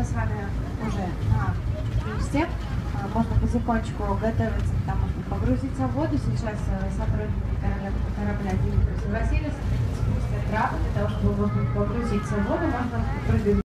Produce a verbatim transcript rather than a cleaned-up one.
мы с вами уже на месте. Можно потихонечку готовиться к тому, чтобы погрузиться в воду. Сейчас сотрудники корабля, корабля Димитрий Васильевич спустят трап для того, чтобы можно погрузиться в воду, можно прыгать.